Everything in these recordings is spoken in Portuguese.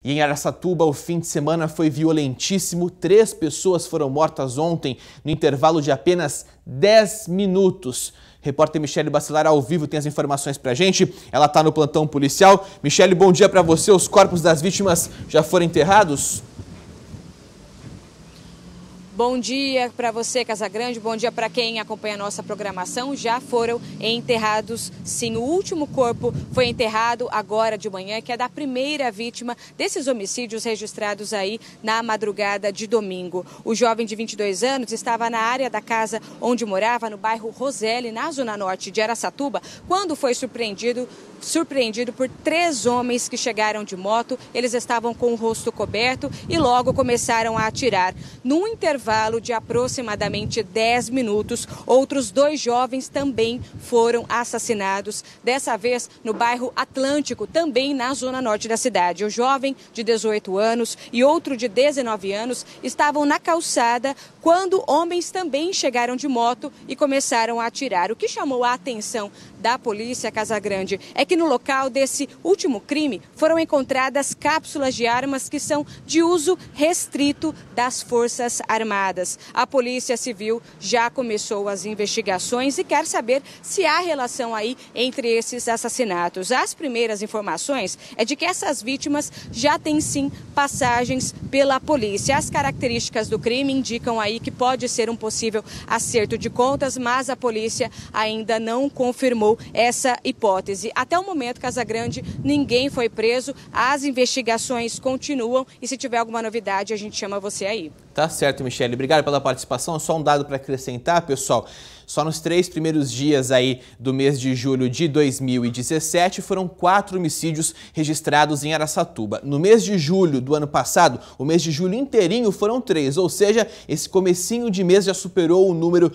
E em Araçatuba, o fim de semana foi violentíssimo. 3 pessoas foram mortas ontem, no intervalo de apenas 10 minutos. Repórter Michele Bacelar, ao vivo, tem as informações pra gente. Ela está no plantão policial. Michele, bom dia para você. Os corpos das vítimas já foram enterrados? Bom dia para você, Casagrande. Bom dia para quem acompanha a nossa programação. Já foram enterrados, sim. O último corpo foi enterrado agora de manhã, que é da primeira vítima desses homicídios registrados aí na madrugada de domingo. O jovem de 22 anos estava na área da casa onde morava, no bairro Roselle, na zona norte de Araçatuba, quando foi surpreendido por 3 homens que chegaram de moto. Eles estavam com o rosto coberto e logo começaram a atirar. Num intervalo de aproximadamente 10 minutos, outros 2 jovens também foram assassinados, dessa vez no bairro Atlântico, também na zona norte da cidade. O jovem de 18 anos e outro de 19 anos estavam na calçada quando homens também chegaram de moto e começaram a atirar. O que chamou a atenção da polícia, Casagrande, é que no local desse último crime foram encontradas cápsulas de armas que são de uso restrito das Forças Armadas. A Polícia Civil já começou as investigações e quer saber se há relação aí entre esses assassinatos. As primeiras informações é de que essas vítimas já têm sim passagens pela polícia. As características do crime indicam aí que pode ser um possível acerto de contas, mas a polícia ainda não confirmou essa hipótese. Até o momento, Casagrande, ninguém foi preso, as investigações continuam e se tiver alguma novidade a gente chama você aí. Tá certo, Michele. Obrigado pela participação. Só um dado para acrescentar, pessoal. Só nos 3 primeiros dias aí do mês de julho de 2017 foram 4 homicídios registrados em Araçatuba. No mês de julho do ano passado, o mês de julho inteirinho foram 3, ou seja, esse comecinho de mês já superou o número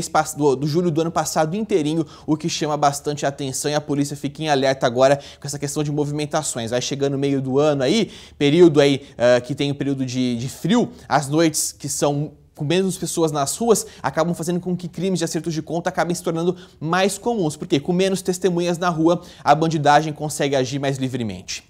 do julho do ano passado inteirinho, o que chama bastante atenção e a polícia fica em alerta agora com essa questão de movimentações. Vai chegando o meio do ano aí, período aí que tem o período de frio, as noites que são com menos pessoas nas ruas, acabam fazendo com que crimes de acertos de conta acabem se tornando mais comuns. Porque com menos testemunhas na rua, a bandidagem consegue agir mais livremente.